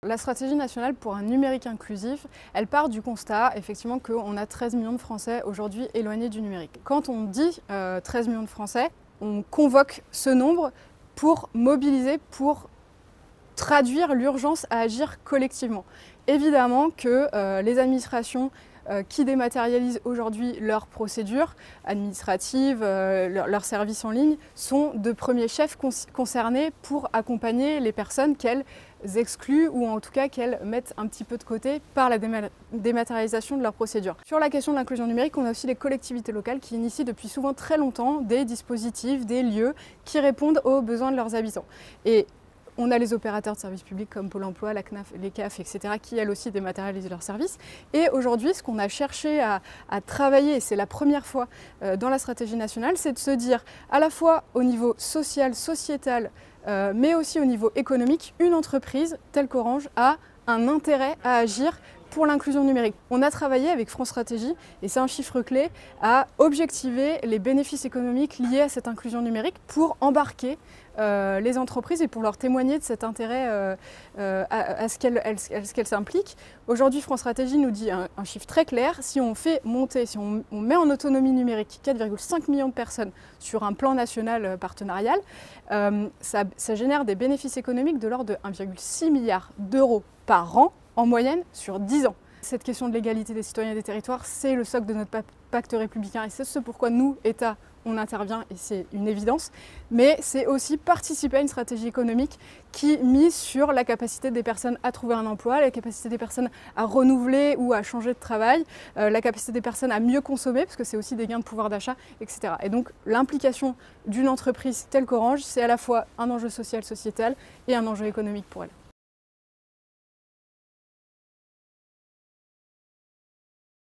La stratégie nationale pour un numérique inclusif, elle part du constat effectivement qu'on a 13 millions de Français aujourd'hui éloignés du numérique. Quand on dit 13 millions de Français, on convoque ce nombre pour mobiliser, pour traduire l'urgence à agir collectivement. Évidemment que les administrations qui dématérialisent aujourd'hui leurs procédures administratives, leurs services en ligne, sont de premiers chefs concernés pour accompagner les personnes qu'elles excluent ou en tout cas qu'elles mettent un petit peu de côté par la dématérialisation de leurs procédures. Sur la question de l'inclusion numérique, on a aussi les collectivités locales qui initient depuis souvent très longtemps des dispositifs, des lieux qui répondent aux besoins de leurs habitants. Et on a les opérateurs de services publics comme Pôle emploi, la CNAF, les CAF, etc. qui elles aussi dématérialisent leurs services. Et aujourd'hui, ce qu'on a cherché à travailler, et c'est la première fois dans la stratégie nationale, c'est de se dire à la fois au niveau social, sociétal, mais aussi au niveau économique, une entreprise telle qu'Orange a un intérêt à agir pour l'inclusion numérique. On a travaillé avec France Stratégie, et c'est un chiffre clé, à objectiver les bénéfices économiques liés à cette inclusion numérique pour embarquer les entreprises et pour leur témoigner de cet intérêt à ce qu'elles s'impliquent. Aujourd'hui, France Stratégie nous dit un chiffre très clair, si on fait monter, si on met en autonomie numérique 4,5 millions de personnes sur un plan national partenarial, ça génère des bénéfices économiques de l'ordre de 1,6 milliard d'euros par an, en moyenne sur 10 ans. Cette question de l'égalité des citoyens et des territoires, c'est le socle de notre pacte républicain et c'est ce pourquoi nous, État, on intervient et c'est une évidence. Mais c'est aussi participer à une stratégie économique qui mise sur la capacité des personnes à trouver un emploi, la capacité des personnes à renouveler ou à changer de travail, la capacité des personnes à mieux consommer, parce que c'est aussi des gains de pouvoir d'achat, etc. Et donc l'implication d'une entreprise telle qu'Orange, c'est à la fois un enjeu social, sociétal et un enjeu économique pour elle.